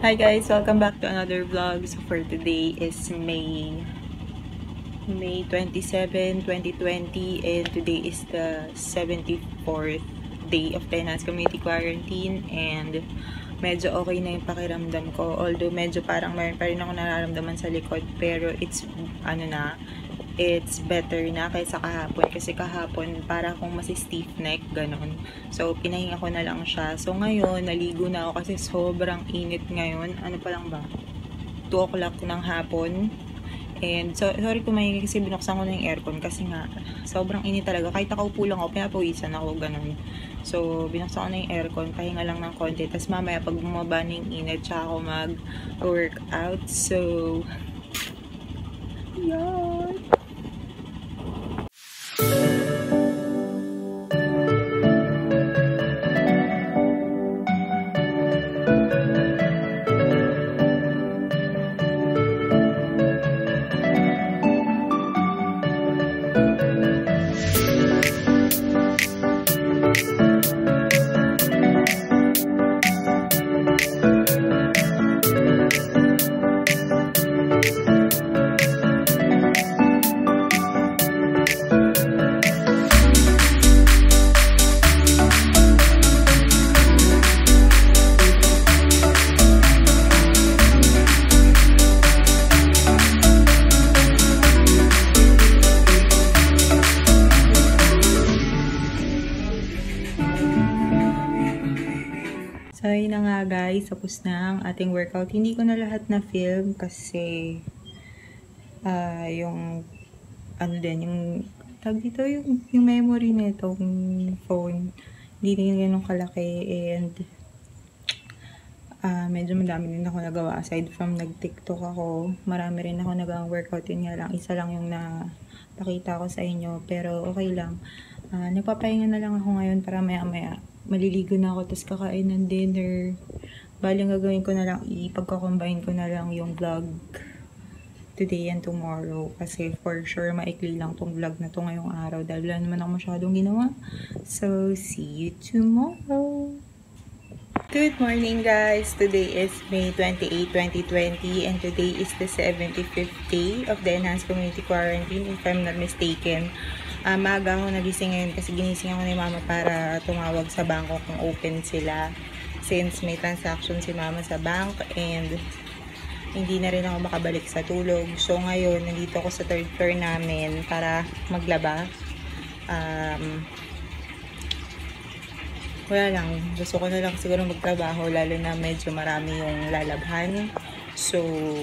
Hi guys, welcome back to another vlog. So for today is May 27, 2020 and today is the 74th day of the enhanced community quarantine and medyo okay na yung pakiramdam ko. Although medyo parang mayroon pa rin ako nararamdaman sa likod pero it's better na kaysa kahapon kasi kahapon para akong stiff neck ganon. So pinahinga ko na lang siya. So ngayon naligo na ako kasi sobrang init ngayon. Ano pa lang ba? 2 o'clock ng hapon. And so, sorry kung maingay kasi binuksan ko na yung aircon kasi nga sobrang init talaga. Kahit nakaupo lang ako, pinapawisan ako ganon. So binuksan ko na yung aircon, pahinga lang ng konti. Tapos mamaya pag bumaba na yung init, tsaka ako mag-workout. So yan. So, yun na nga guys, tapos na ang ating workout. Hindi ko na lahat na film kasi yung yung tag dito, yung memory nitong phone hindi din ganun kalaki and medyo madami din ako nagawa. Aside from nag-tiktok ako, marami rin ako nagagang workout. Yun nga lang, isa lang yung napakita ko sa inyo pero okay lang. Nagpapahinga na lang ako ngayon para maya-maya maliligo na ako, tapos kakain ng dinner. Bali, gagawin ko na lang, ipagkakombine ko na lang yung vlog today and tomorrow. Kasi for sure, maikli lang tong vlog na to ngayong araw. Dahil wala naman ako masyadong ginawa. So, see you tomorrow! Good morning guys! Today is May 28, 2020 and today is the 75th day of the enhanced community quarantine if I'm not mistaken. Maaga ako nagising ngayon kasi ginising ako ni mama para tumawag sa bangko kung open sila since may transaction si mama sa bank and hindi na rin ako makabalik sa tulog. So ngayon nandito ako sa 3rd floor namin para maglaba. Wala lang, gusto ko na lang siguro magtrabaho lalo na medyo marami yung lalabhan. So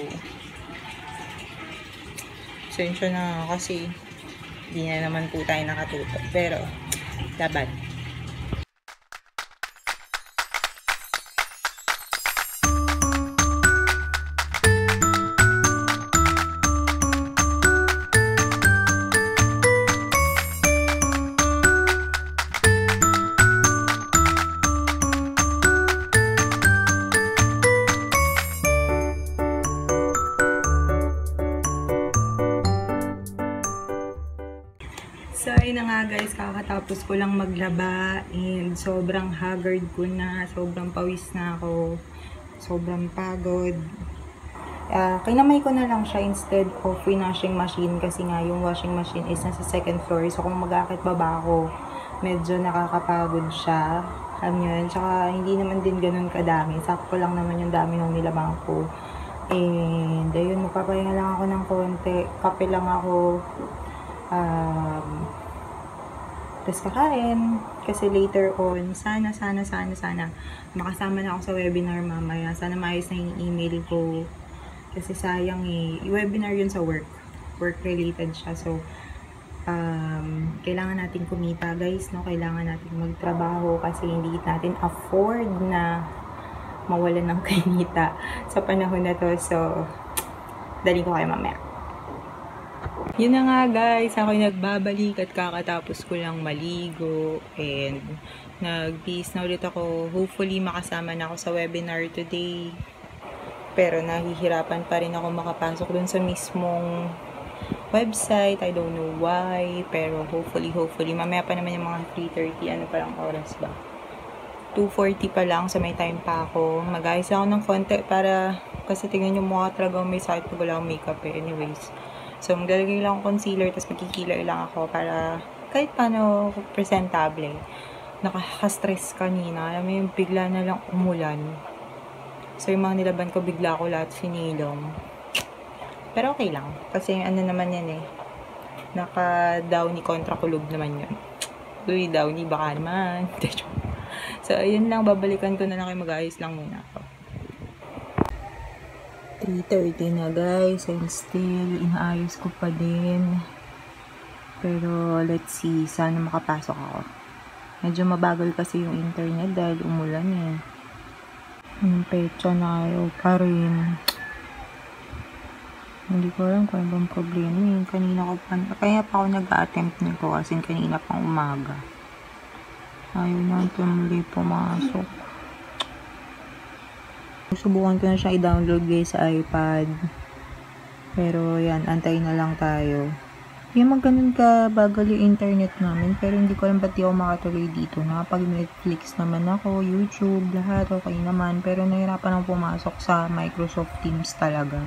sensya na kasi hindi na naman po tayo nakatutok. Pero, laban. So, ayun na nga guys, kakatapos ko lang maglaba and sobrang haggard ko na, sobrang pawis na ako, sobrang pagod. Kinamay ko na lang siya instead of washing machine kasi nga yung washing machine is nasa 2nd floor. So, kung mag-akit baba ako, medyo nakakapagod siya. Yun. Tsaka, hindi naman din ganun kadami. Sakto lang naman yung dami ng nilabang ko. And, ayun, magpapahinga lang ako ng konti. Kape lang ako. Tapos kakain kasi later on sana makasama na ako sa webinar mamaya. Sana maayos na yung email ko kasi sayang webinar yun sa work related siya. So kailangan natin kumita guys, no? Kailangan natin magtrabaho kasi hindi natin afford na mawalan ng kinita sa panahon na to. So dali ko kayo mamaya. Yun na nga guys, ako'y nagbabalik at kakatapos ko lang maligo and nag-peace na ulit ako. Hopefully makasama na ako sa webinar today. Pero nahihirapan pa rin ako makapasok dun sa mismong website. I don't know why. Pero hopefully mamaya pa naman yung mga 3:30. Ano pa lang oras ba? 2:40 pa lang, sa may time pa ako. Mag-ayos ako ng konti para, kasi tingnan yung mukha talaga may sakit pag wala akong makeup eh. Anyways. So, maglalagay lang ako concealer, tapos magkikilay lang ako para kahit paano presentable. Nakaka-stress kanina. Alam mo yung bigla na lang umulan. So, yung mga nilaban ko, bigla ko lahat sinilong. Pero okay lang. Kasi ano naman yan eh. Naka-downy kontra kulog naman yun. Uy, downy baka naman. So, ayun lang. Babalikan ko na lang kayo. Mag-ayos lang muna ako. 3:30 na guys. And still, inaayos ko pa din. Pero, let's see. Sana makapasok ako. Medyo mabagal kasi yung internet dahil umulan eh. Yung petsa na ayaw pa rin. Hindi ko alam kung ano bang problema eh. Kaya pa ako nag-attempt nito kasi kanina pang umaga. Ayaw na tumuloy pumasok. Subukan ko na siya i-download guys sa iPad. Pero yan, antay na lang tayo. Yung ganun ka bagal yung internet namin, pero hindi ko alam ba't di ako makatuloy dito. Nakapag-Netflix naman ako, YouTube, lahat okay naman, pero nahirapan akong pumasok sa Microsoft Teams talaga.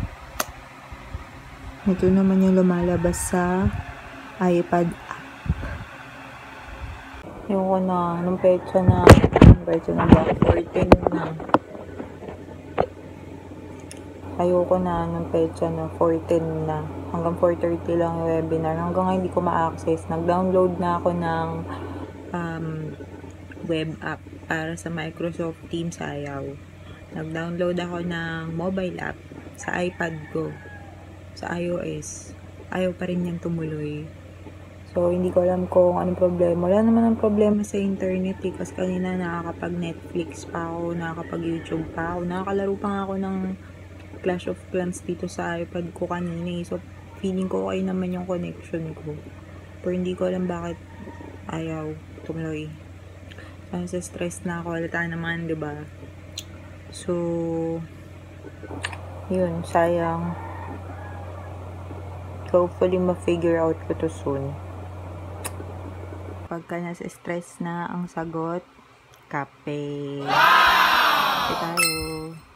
Ito naman yung lumalabas sa iPad app. Yung ko na, nung petsa na ba? 14 na. Ayoko na nung petsa na 14 na. Hanggang 4:30 lang yung webinar. Hanggang ngayon hindi ko ma-access. Nag-download na ako ng web app para sa Microsoft Teams. Ayaw. Nag-download ako ng mobile app sa iPad ko. Sa iOS. Ayaw pa rin niyang tumuloy. So, hindi ko alam kung anong problema. Wala naman ang problema sa internet eh. Kasi kanina nakakapag-Netflix pa ako, nakakapag-YouTube pa ako. Nakakalaro pa nga ako ng Clash of Clans dito sa iPad ko kanina eh. So, feeling ko okay naman yung connection ko. Pero hindi ko alam bakit ayaw tumuloy. Kasi stress na ako. Halata naman, diba? So, yun, sayang. Hopefully, ma-figure out ko to soon. Pagka nasa stress na ang sagot, kape. Kape tayo.